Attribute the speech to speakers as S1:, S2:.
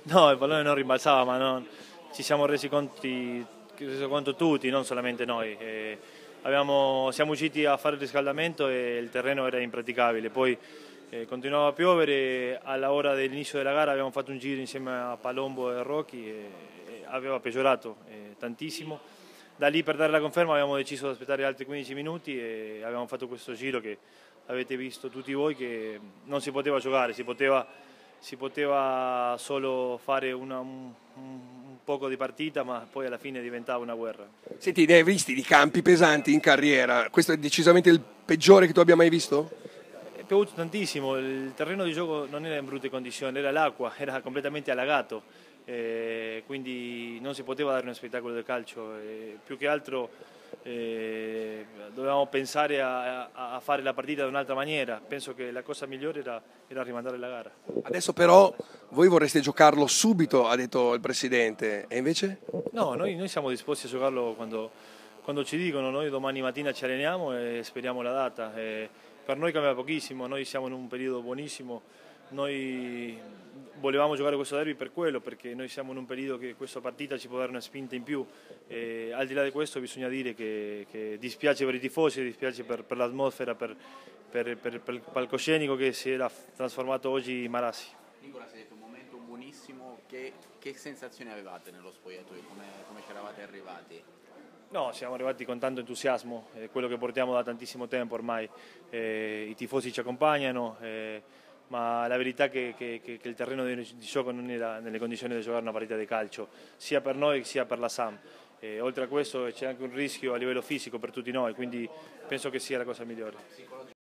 S1: No, il pallone non rimbalzava, ma ci siamo resi conto tutti, non solamente noi. Siamo usciti a fare il riscaldamento e il terreno era impraticabile. Poi continuava a piovere, alla ora dell'inizio della gara abbiamo fatto un giro insieme a Palombo e Rocchi e aveva peggiorato tantissimo. Da lì, per dare la conferma, abbiamo deciso di aspettare altri 15 minuti e abbiamo fatto questo giro che avete visto tutti voi, che non si poteva giocare, si poteva solo fare un poco di partita, ma poi alla fine diventava una guerra.
S2: Senti, ne hai visti di campi pesanti in carriera? Questo è decisamente il peggiore che tu abbia mai visto?
S1: È piovuto tantissimo, il terreno di gioco non era in brutte condizioni, era l'acqua, era completamente allagato, quindi non si poteva dare uno spettacolo del calcio. Più che altro dovevamo pensare a fare la partita in un'altra maniera. Penso che la cosa migliore era rimandare la gara.
S2: Adesso però voi vorreste giocarlo subito, ha detto il presidente, e invece?
S1: No, noi siamo disposti a giocarlo quando ci dicono. Noi domani mattina ci alleniamo e speriamo la data. Per noi cambia pochissimo, noi siamo in un periodo buonissimo, noi volevamo giocare questo derby per quello, perché noi siamo in un periodo che questa partita ci può dare una spinta in più. Al di là di questo bisogna dire che dispiace per i tifosi, dispiace per l'atmosfera, per il palcoscenico che si era trasformato oggi in Marassi.
S3: Nicola, si è detto un momento buonissimo, che sensazioni avevate nello spogliatoio, come ci eravate arrivati?
S1: No, siamo arrivati con tanto entusiasmo, è quello che portiamo da tantissimo tempo ormai. I tifosi ci accompagnano, ma la verità è che il terreno di gioco non era nelle condizioni di giocare una partita di calcio, sia per noi sia per la SAM. Oltre a questo c'è anche un rischio a livello fisico per tutti noi, quindi penso che sia la cosa migliore.